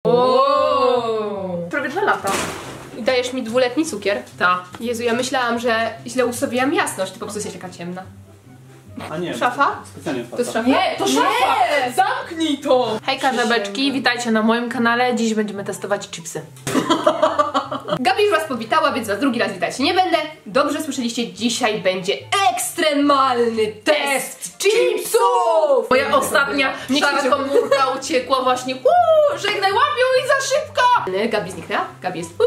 Prawie 2 lata. I dajesz mi 2-letni cukier? Tak. Jezu, ja myślałam, że źle ustawiłam jasność, ty po prostu jesteś taka ciemna. A nie. Szafa? Specjalnie To jest szafa? Nie, to szafa! Zamknij to! Hejka żabeczki, witajcie na moim kanale. Dziś będziemy testować chipsy. Gabi już was powitała, więc was drugi raz witać nie będę. Dobrze słyszeliście, dzisiaj będzie ekstremalny test chipsów! Moja ostatnia szara komórka uciekła właśnie. Żegnaj, łapią i za szybko! Gabi zniknęła? Gabi jest...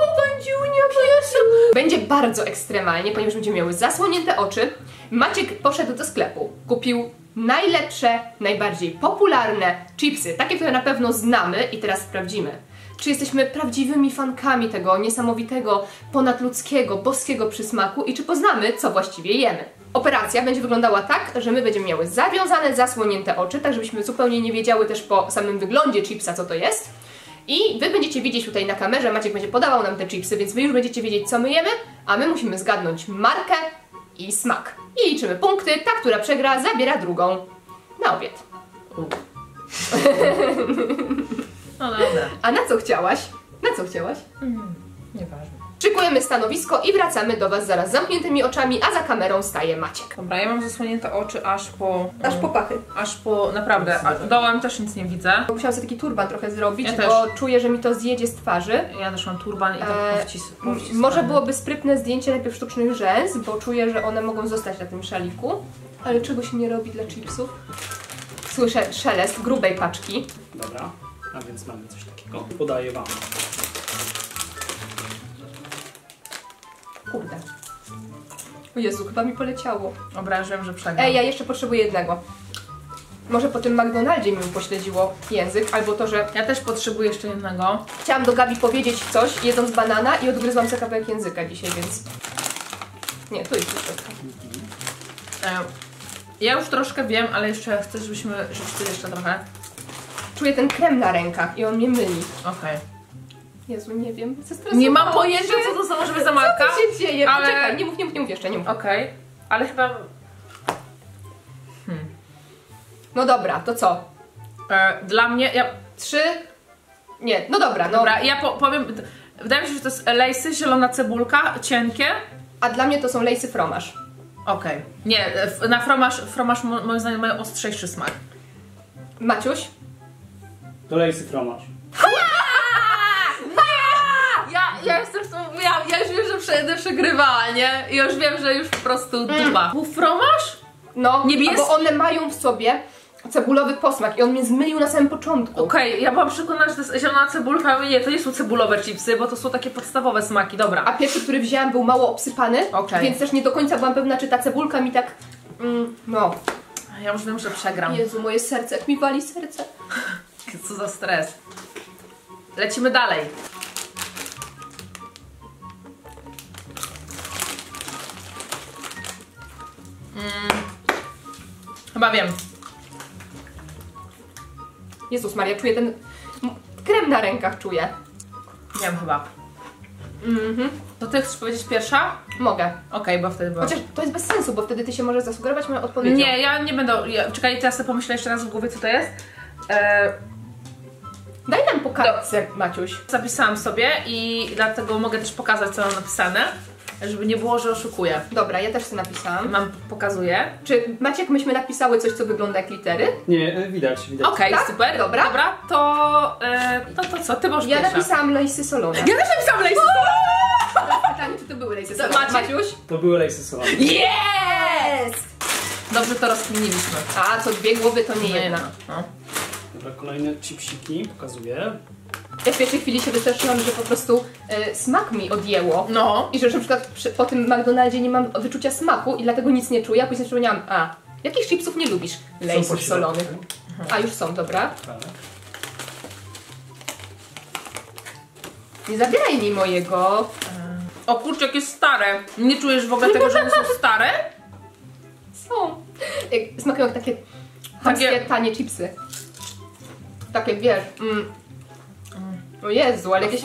Będzie bardzo ekstremalnie, ponieważ będziemy miały zasłonięte oczy. Maciek poszedł do sklepu, kupił najlepsze, najbardziej popularne chipsy, takie, które na pewno znamy i teraz sprawdzimy, czy jesteśmy prawdziwymi fankami tego niesamowitego, ponadludzkiego, boskiego przysmaku i czy poznamy, co właściwie jemy. Operacja będzie wyglądała tak, że my będziemy miały zawiązane, zasłonięte oczy, tak żebyśmy zupełnie nie wiedziały też po samym wyglądzie chipsa, co to jest. I wy będziecie widzieć tutaj na kamerze, Maciek będzie podawał nam te chipsy, więc wy już będziecie wiedzieć, co my jemy, a my musimy zgadnąć markę i smak. I liczymy punkty, ta, która przegra, zabiera drugą na obiad. No dobra. A na co chciałaś? Na co chciałaś? Nieważne. Szykujemy stanowisko i wracamy do was zaraz z zamkniętymi oczami, a za kamerą staje Maciek. Dobra, ja mam zasłonięte oczy aż po... pachy. Aż po... naprawdę, dołem też nic nie widzę. Musiałam sobie taki turban trochę zrobić, Ja bo czuję, że mi to zjedzie z twarzy. Ja też mam turban i tak Może byłoby sprytne zdjęcie najpierw sztucznych rzęs, bo czuję, że one mogą zostać na tym szaliku. Ale czego się nie robi dla chipsów? Słyszę szelest grubej paczki. Dobra, a więc mamy coś takiego. Podaję wam. Kurde. O Jezu, chyba mi poleciało. Dobra, już wiem, że przegram. Ej, ja jeszcze potrzebuję jednego. Może po tym McDonaldzie mi pośledziło język, albo to, że... Ja też potrzebuję jeszcze jednego. Chciałam do Gabi powiedzieć coś, jedząc banana i odgryzłam sobie kawałek języka dzisiaj, więc... Nie, tu jest jeszcze. Ja już troszkę wiem, ale jeszcze chcę, żebyśmy rzucili jeszcze trochę. Czuję ten krem na rękach i on mnie myli. Okej. Jezu, nie wiem. Zestresowałam Nie mam pojęcia, się. co to za może być za marka. Co się dzieje? Ale... Poczekaj, nie mów jeszcze, nie mów. Okej, ale chyba... No dobra, to co? Dla mnie... Ja... 3... Nie, no dobra, no. Dobra, ja powiem... Wydaje mi się, że to jest lejsy, zielona cebulka, cienkie. A dla mnie to są lejsy fromaż. Okej. Nie, na fromaż moim zdaniem mają ostrzejszy smak. Maciuś? To lejsy fromaż. Ja jestem w tym... Ja już wiem, że będę przegrywała, nie? I już wiem, że już po prostu dupa. Był fromaż? No, Niebieski? bo one mają w sobie cebulowy posmak i on mnie zmylił na samym początku. Okej, ja byłam przekonana, że to jest zielona cebulka, ale nie, to nie są cebulowe chipsy, bo to są takie podstawowe smaki, dobra. A pierwszy, który wzięłam, był mało obsypany, więc też nie do końca byłam pewna, czy ta cebulka mi tak... no. Ja już wiem, że przegram. Jezu, moje serce, jak mi wali serce. Co za stres. Lecimy dalej. Chyba wiem. Jezus Maria, czuję ten krem na rękach, czuję. Wiem chyba. To ty chcesz powiedzieć pierwsza? Mogę. Okej, bo wtedy była. Chociaż to jest bez sensu, bo wtedy ty się możesz zasugerować moją odpowiedzią. Nie, ja nie będę... czekaj, teraz sobie pomyślę jeszcze raz w głowie, co to jest. Daj nam po kartce, Maciuś. Zapisałam sobie i dlatego mogę też pokazać, co mam napisane. Żeby nie było, że oszukuję. Dobra, ja też sobie napisałam. Pokazuję. Czy Maciek, myśmy napisały coś, co wygląda jak litery? Nie, widać. Okej, Tak? super. Dobra. Dobra, to co? Ty możesz Ja pierwsza. napisałam lejsy solone. Ja też napisałam lejsy. Teraz pytanie, czy to były lejsy solone? Maciek? Maciuś? To były lejsy solone. Jest! Dobrze to rozkminiliśmy. A, co 2 głowy to nie jedna. No. Dobra, kolejne chipsiki pokazuję. Ja w pierwszej chwili się wystraszyłam, że po prostu smak mi odjęło. No. I że na przykład po tym McDonaldzie nie mam wyczucia smaku i dlatego nic nie czuję, a później przypomniałam, jakich chipsów nie lubisz? Lejsów solonych. A, już są, dobra. Nie zabieraj mi mojego. O kurczę, jakie stare. Nie czujesz w ogóle tego, że one są stare? Są. Smakują jak takie chamskie, tanie chipsy. Takie, wiesz, O Jezu, ale jakieś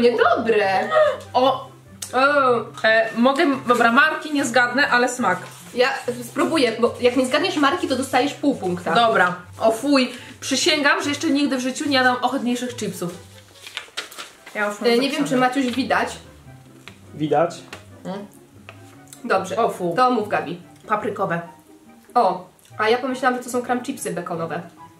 niedobre. Mogę, dobra, marki nie zgadnę, ale smak. Ja spróbuję, bo jak nie zgadniesz marki, to dostajesz pół punkta. Dobra. O fuj. Przysięgam, że jeszcze nigdy w życiu nie jadłam ohydniejszych chipsów. Ja już mam Nie zapisane. wiem, czy Maciuś widać. Widać. Dobrze. O fu. To mów, Gabi. Paprykowe. O, a ja pomyślałam, że to są crumb chipsy bekonowe.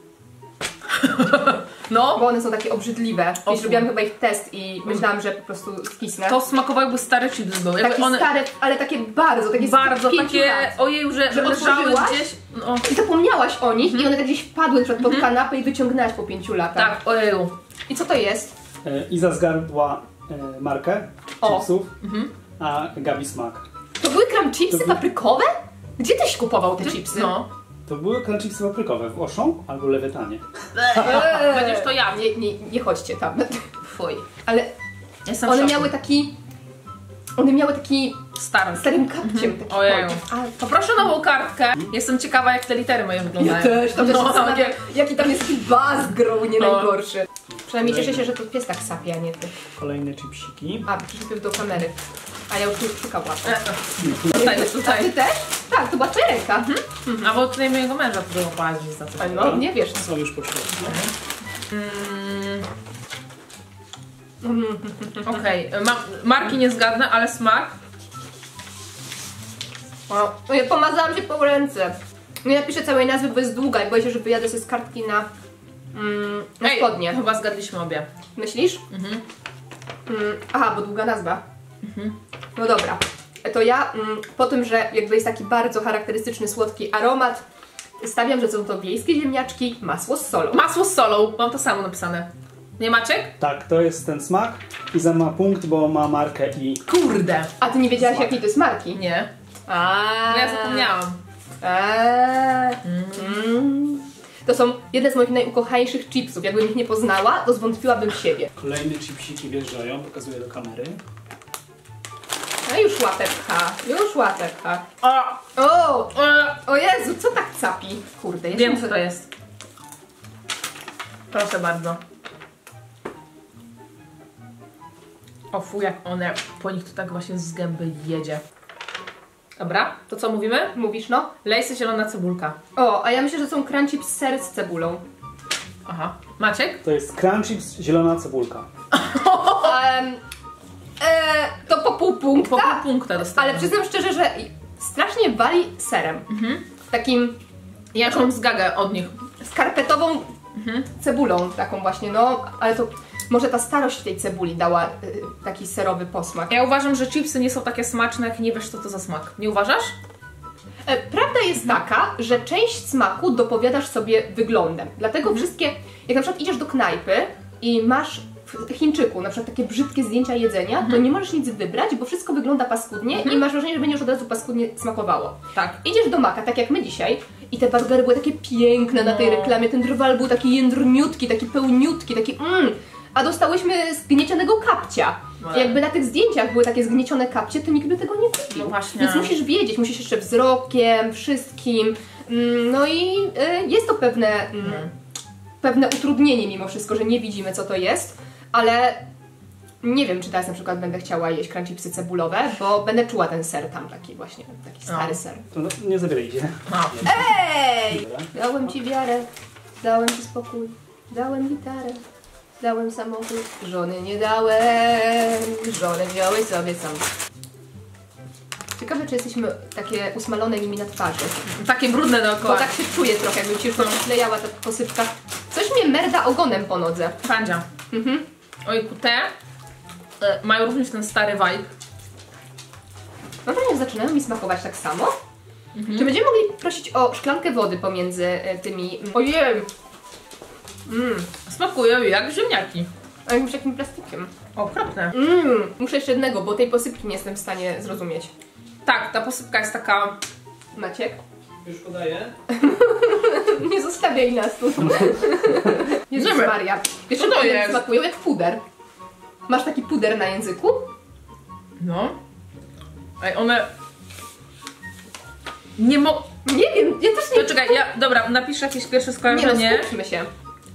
No. Bo one są takie obrzydliwe. O, I zrobiłam chyba ich test i myślałam, że po prostu skisnę. To smakowało jakby stare chips były. Jakby takie stare, ale takie bardzo, takie bardzo z 5 takie, lat. ojeju, że leżały otworzyłaś? gdzieś. No. I zapomniałaś o nich i one tak gdzieś wpadły na przykład pod kanapę i wyciągnęłaś po 5 latach. Tak, ojeju. I co to jest? Iza zgadła markę O. chipsów, a Gabi smak. To były crumb chipsy To by- paprykowe? Gdzie tyś kupował te chipsy? No. To były crunch chipsy paprykowe w Auchan albo Lewetanie. Będziesz to ja. Nie chodźcie tam. Fuj. Ale Jestem one w szoku. miały taki Stary. starym kapciem. Taki Ojeju. kolor. Poproszę nową kartkę. Jestem ciekawa, jak te litery moje wyglądają. Ja też, to też No, zastanawiam, jaki tam jest bazgrą, nie No. najgorszy. Przynajmniej cieszę się, że to pies tak sapie, a nie ty. Kolejne chipsiki. A, przyczepił do kamery. A ja już szukam łapy. Tutaj, A tutaj. ty też? Tak, to była twoja ręka. A bo tutaj mojego męża było bardziej za to. No, nie wiesz. Są już po środku. Okej, marki nie zgadnę, ale smak. No ja pomazałam się po ręce. Nie napiszę całej nazwy, bo jest długa i boję się, że wyjadę sobie z kartki na spodnie. Chyba zgadliśmy obie. Myślisz? Aha, bo długa nazwa. No dobra. To ja po tym, że jakby jest taki bardzo charakterystyczny, słodki aromat, stawiam, że są to wiejskie ziemniaczki, masło z solą. Masło z solą, mam to samo napisane. Nie Maciek? Tak, to jest ten smak. Iza ma punkt, bo ma markę i... Kurde. A ty nie wiedziałaś, Smak. jakiej to jest marki? Nie. A, No ja zapomniałam. To są jedne z moich najukochańszych chipsów. Jakbym ich nie poznała, to zwątpiłabym w siebie. Kolejne chipsiki wjeżdżają, pokazuję do kamery. No już łapeczka, już łapeczka. O! O Jezu, co tak capi? Kurde, jeszcze Wiem, muszę... co to jest. Proszę bardzo. O fu, jak one, po nich to tak właśnie z gęby jedzie. Dobra, to co mówimy? Mówisz, no? Lejsy zielona cebulka. O, a ja myślę, że są crunch chips ser z cebulą. Aha. Maciek? To jest crunch chips zielona cebulka. To po pół Po punkta, pół punkta dostałam. ale przyznam szczerze, że strasznie wali serem. Takim Ja już mam zgagę od nich. skarpetową cebulą taką właśnie, no, ale to może ta starość tej cebuli dała taki serowy posmak. Ja uważam, że chipsy nie są takie smaczne, jak nie wiesz, co to za smak. Nie uważasz? Prawda jest taka, że część smaku dopowiadasz sobie wyglądem. Dlatego wszystkie, jak na przykład idziesz do knajpy i masz w Chińczyku na przykład takie brzydkie zdjęcia jedzenia, to nie możesz nic wybrać, bo wszystko wygląda paskudnie i masz wrażenie, że będzie już od razu paskudnie smakowało. Tak. Idziesz do Maka, tak jak my dzisiaj, i te burgery były takie piękne na tej reklamie, ten drwal był taki jędrniutki, taki pełniutki, taki a dostałyśmy zgniecionego kapcia. I jakby na tych zdjęciach były takie zgniecione kapcie, to nikt by tego nie kupił. No właśnie. Więc musisz wiedzieć, musisz jeszcze wzrokiem, wszystkim. No i jest to pewne utrudnienie mimo wszystko, że nie widzimy, co to jest, ale nie wiem, czy teraz na przykład będę chciała jeść crunch chipsy cebulowe, bo będę czuła ten ser tam taki właśnie, taki stary ser. To no, nie zabierajcie. A. Ej! Dałem ci wiarę, dałem ci spokój, dałem gitarę, dałem samochód, żony nie dałem, żonę wziąłeś sobie sam. Ciekawe, czy jesteśmy takie usmalone nimi na twarzy. Takie brudne Bo dookoła. tak się czuję trochę, jakby ci już przyklejała ta posypka. Coś mnie merda ogonem po nodze. Frandzia. Ojku, te mają również ten stary vibe. Mam wrażenie, że zaczynają mi smakować tak samo. Czy będziemy mogli prosić o szklankę wody pomiędzy tymi... Ojej! Smakują jak ziemniaki. A jakimś takim plastikiem. Okropne. Muszę jeszcze jednego, bo tej posypki nie jestem w stanie zrozumieć. Tak, ta posypka jest taka... Maciek? Już podaję. Nie zostawiaj nas tu. Jezus Nie wiem. Maria. Wiesz, Co to one jest? smakują jak puder. Masz taki puder na języku? No. Ej, one... Nie mo... Nie wiem, ja też nie To czekaj, ja... Dobra, napiszę jakieś pierwsze Nie no, skojarzenie. skupmy się.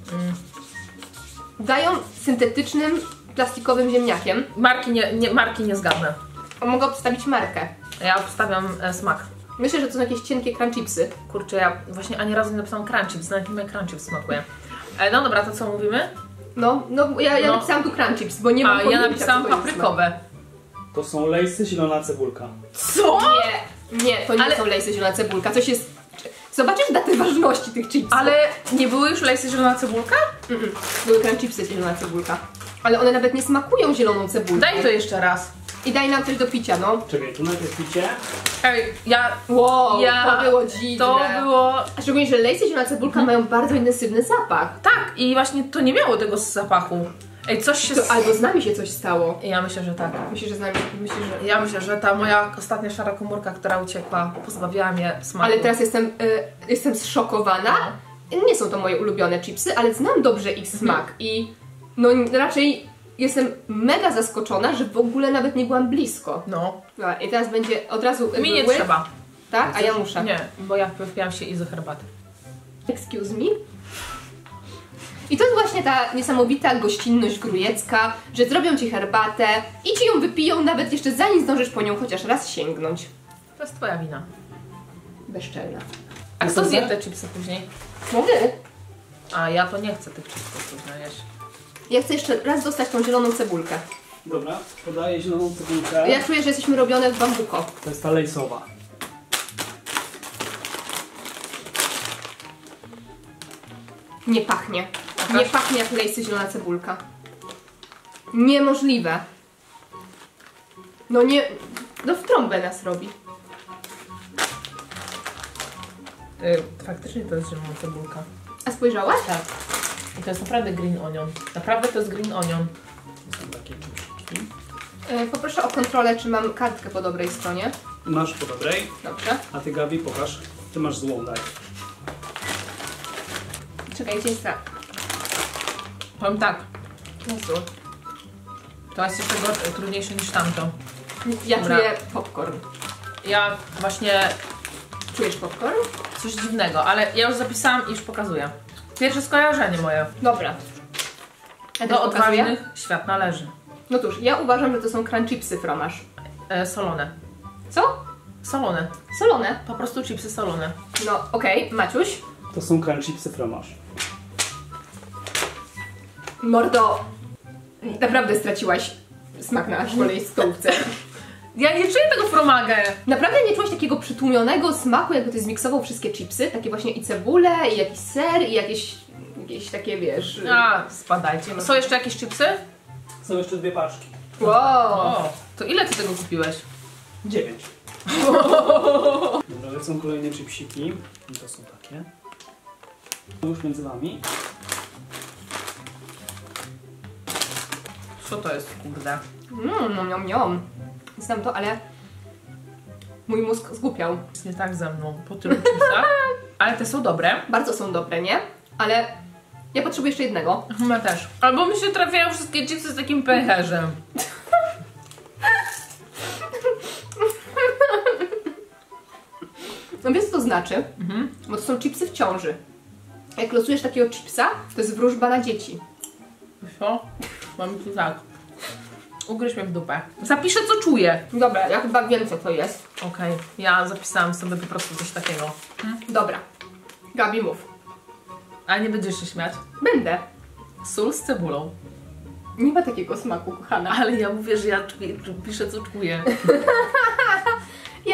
Dają syntetycznym, plastikowym ziemniakiem. Marki nie zgadnę. Mogę obstawić markę. Ja obstawiam smak. Myślę, że to są jakieś cienkie crunchipsy. Kurczę, ja właśnie ani razu nie napisałam crunchips, nawet nie wiem jak crunchips smakuje. No dobra, to co mówimy? No, ja napisałam tu crunchips, bo nie mam A, ja pojęcia, napisałam co to jest paprykowe. To są lejsy, zielona cebulka. Co? Nie, to nie są lejsy zielona cebulka, coś jest... Zobaczysz datę ważności tych chipsów. Ale nie były już lejsy zielona cebulka? Były crunchipsy zielona cebulka. Ale one nawet nie smakują zieloną cebulką. Daj to jeszcze raz. I daj nam coś do picia, no. Czekaj, tu najpierw picie. Ej, to To było dziwne. To było... A szczególnie, że lejsy zielona cebulka mają bardzo intensywny zapach. Tak, i właśnie to nie miało tego zapachu. Ej, coś się... To albo z nami się coś stało. Ja myślę, że tak. Myślę, że z nami, Ja myślę, że ta moja ostatnia szara komórka, która uciekła, pozbawiła mnie smaku. Ale teraz jestem zszokowana. Nie są to moje ulubione chipsy, ale znam dobrze ich smak i no raczej jestem mega zaskoczona, że w ogóle nawet nie byłam blisko. No. Dobra, i teraz będzie od razu Mi nie łyk, trzeba. tak? A ja muszę. Nie, bo ja wypiłam się izo herbaty. Excuse me? I to jest właśnie ta niesamowita gościnność grujecka, że zrobią ci herbatę i ci ją wypiją nawet jeszcze zanim zdążysz po nią chociaż raz sięgnąć. To jest twoja wina. Bezczelna. A kto zje te chipsy później? No wy. A ja to nie chcę tych chipsów później jeść. Ja chcę jeszcze raz dostać tą zieloną cebulkę. Dobra, podaję zieloną cebulkę. Ja czuję, że jesteśmy robione w bambuko. To jest ta lejsowa. Nie pachnie. Pokaż. Nie pachnie jak lejsy zielona cebulka. Niemożliwe. No nie... No w trąbę nas robi. Faktycznie to jest zielona cebulka. A spojrzałaś? Tak. I to jest naprawdę green onion. Naprawdę to jest green onion. To są takie czubki. Poproszę o kontrolę, czy mam kartkę po dobrej stronie. Masz po dobrej. Dobrze. A ty, Gabi, pokaż. Ty masz złą, daj. Czekaj, gdzie jest ta... Powiem tak, Jezu. to jest jeszcze trudniejsze niż tamto. Ja Dobra. czuję popcorn. Ja właśnie Czujesz popcorn? coś dziwnego, ale ja już zapisałam i już pokazuję. Pierwsze skojarzenie moje. Dobra. Ja Do też pokazuję? odważnych świat należy. No cóż, ja uważam, że to są crunchipsy fromaż. Solone. Co? Solone. Solone. Po prostu chipsy solone. No, okej. Maciuś? To są crunchipsy fromage. Mordo, naprawdę straciłaś smak na szkolnej stołówce. Ja nie czuję tego fromagę. Naprawdę nie czułaś takiego przytłumionego smaku, jakby ty zmiksował wszystkie chipsy? Takie właśnie i cebulę, i jakiś ser, i jakieś takie, wiesz... A, spadajcie. Są jeszcze jakieś chipsy? Są jeszcze 2 paczki. Wow! O, to ile ty tego kupiłeś? 9. Dobra, lecą kolejne chipsiki. I to są takie. Już między wami. Co to jest, kurde? Niom. Znam to, ale mój mózg zgłupiał. Jest nie tak ze mną po tylu chipsach. Ale te są dobre. Bardzo są dobre, nie? Ale ja potrzebuję jeszcze jednego. Ja też. Albo mi się trafiają wszystkie chipsy z takim pęcherzem. No wiesz co to znaczy? Bo to są chipsy w ciąży. Jak losujesz takiego chipsa, to jest wróżba na dzieci. Co? Mam tu tak. Ugryź mnie w dupę. Zapiszę, co czuję. Dobra, ja chyba wiem, co to jest. Okej, ja zapisałam sobie po prostu coś takiego. Dobra. Gabi, mów. A nie będziesz się śmiać? Będę. Sól z cebulą. Nie ma takiego smaku, kochana. Ale ja mówię, że ja czuję, piszę, co czuję. Ja...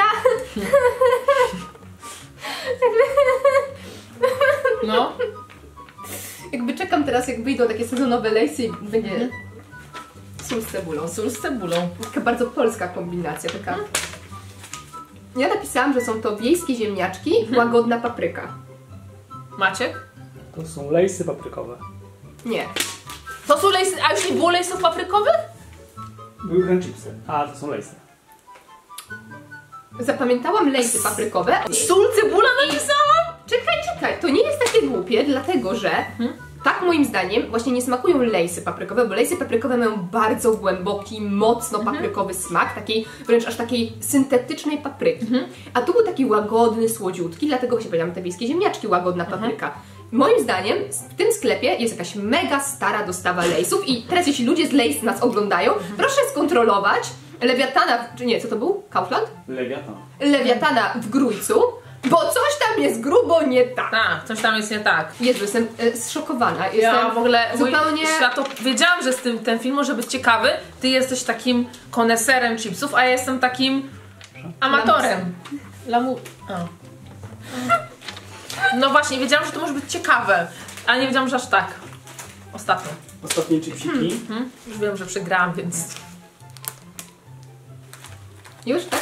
No. Jakby czekam teraz, jak wyjdą takie sezonowe lejsy i będzie sól z cebulą. Sól z cebulą. Taka bardzo polska kombinacja, taka... Ja napisałam, że są to wiejskie ziemniaczki, łagodna papryka. Maciek? To są lejsy paprykowe. Nie. To są lejsy, a już nie było lejsów paprykowych? Były crunchipsy. A, to są lejsy. Zapamiętałam lejsy paprykowe. Sól, cebula napisałam? Czekaj, to nie jest takie głupie, dlatego że tak moim zdaniem właśnie nie smakują lejsy paprykowe, bo lejsy paprykowe mają bardzo głęboki, mocno paprykowy smak, takiej wręcz aż takiej syntetycznej papryki. A tu był taki łagodny, słodziutki, dlatego właśnie powiedziałam te wiejskie ziemniaczki, łagodna papryka. Moim zdaniem w tym sklepie jest jakaś mega stara dostawa lejsów i teraz jeśli ludzie z Lejs nas oglądają, proszę skontrolować, lewiatana, czy nie, co to był? Kaufland? Lewiatan. Lewiatana w Grójcu, bo coś tam jest grubo nie tak. Tak, coś tam jest nie tak. Jezu, jestem zszokowana. Ja Jestem w ogóle zupełnie... wiedziałam, że ten film może być ciekawy. Ty jesteś takim koneserem chipsów, a ja jestem takim amatorem. No właśnie, wiedziałam, że to może być ciekawe, ale nie wiedziałam, że aż tak. Ostatnie chipsiki. Już wiem, że przegrałam, więc... Już, tak?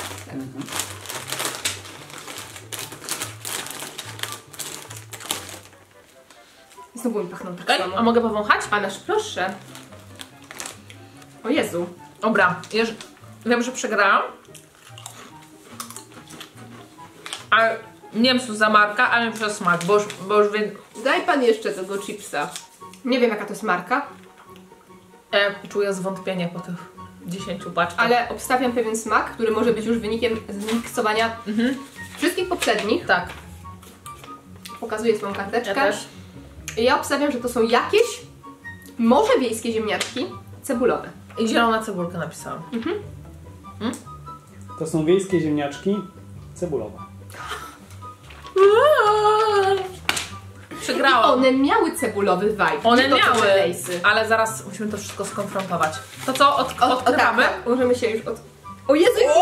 Znowu mi pachną tak Okej, samo. a mogę powąchać? Ależ proszę. O Jezu. Dobra, wiem, że przegrałam. Ale nie wiem, co to za marka, ale mi przez smak, bo już wiem... Daj pan jeszcze tego chipsa. Nie wiem, jaka to jest marka, Czuję zwątpienie po tych 10 paczkach. ale obstawiam pewien smak, który może być już wynikiem zmiksowania wszystkich poprzednich. Tak, Pokazuję swoją karteczkę. ja też. Ja obstawiam, że to są jakieś, może wiejskie ziemniaczki cebulowe. I zielona cebulka napisałam. To są wiejskie ziemniaczki cebulowe. Przegrałam. One miały cebulowy vibe. One nie to, co miały, te lejsy. ale zaraz musimy to wszystko skonfrontować. To co, odkrywamy? Tak, możemy się już od... O Jezu, jak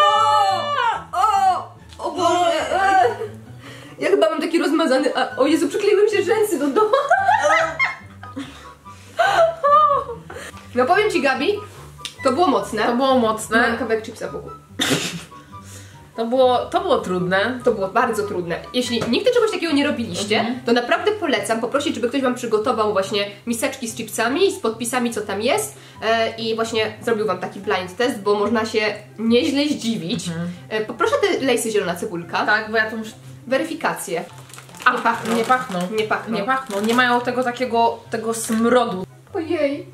o Boże! Ja chyba mam taki rozmazany... O Jezu, przykleiły mi się rzęsy do domu. No powiem Ci, Gabi, to było mocne. To było Mam mocne, kawałek chipsa wokół. to było trudne. To było bardzo trudne. Jeśli nigdy czegoś takiego nie robiliście, to naprawdę polecam poprosić, żeby ktoś Wam przygotował właśnie miseczki z chipsami, z podpisami, co tam jest i właśnie zrobił Wam taki blind test, bo można się nieźle zdziwić. Poproszę te lejsy zielona cebulka. Tak, bo ja to muszę... Weryfikację. Nie pachną. Nie pachną. Nie pachną. Nie pachną. Nie mają tego smrodu. Ojej.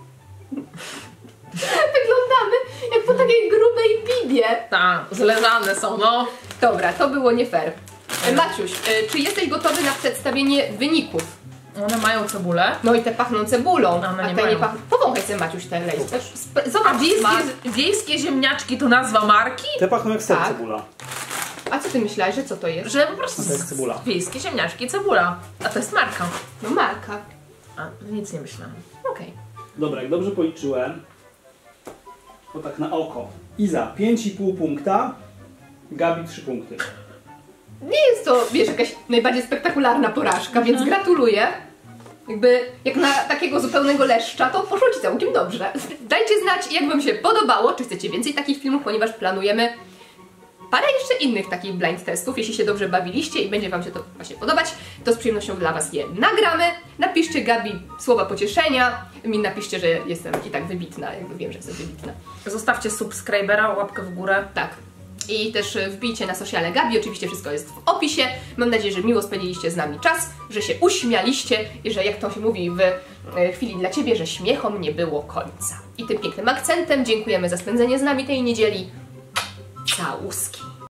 Wyglądamy jak po takiej grubej bibie. Tak, zleżane są, no. Dobra, to było nie fair. Maciuś, czy jesteś gotowy na przedstawienie wyników? One mają cebulę. No i te pachną cebulą, One a nie te mają. nie pachną. Powąchaj sobie, Maciuś, te lejsy. A Zobacz smak. wiejskie ziemniaczki to nazwa marki? Te pachną jak ser Tak. cebula. A co ty myślałeś, że co to jest? Że po prostu To jest cebula. wiejskie ziemniaczki, cebula. A to jest marka. No marka. A, nic nie myślałam. Okej. Dobra, jak dobrze policzyłem, to tak na oko. Iza 5,5 punkta, Gabi 3 punkty. Nie jest to, wiesz, jakaś najbardziej spektakularna porażka, więc gratuluję. Jakby, jak na takiego zupełnego leszcza, to poszło Ci całkiem dobrze. Dajcie znać, jak Wam się podobało, czy chcecie więcej takich filmów, ponieważ planujemy parę jeszcze innych takich blind testów. Jeśli się dobrze bawiliście i będzie Wam się to właśnie podobać, to z przyjemnością dla Was je nagramy. Napiszcie Gabi słowa pocieszenia, mi napiszcie, że jestem i tak wybitna, jakby wiem, że jestem wybitna. Zostawcie subskrybera, łapkę w górę. Tak. I też wbijcie na sociale Gabi, oczywiście wszystko jest w opisie. Mam nadzieję, że miło spędziliście z nami czas, że się uśmialiście i że, jak to się mówi w chwili dla Ciebie, że śmiechom nie było końca. I tym pięknym akcentem dziękujemy za spędzenie z nami tej niedzieli. Całuski.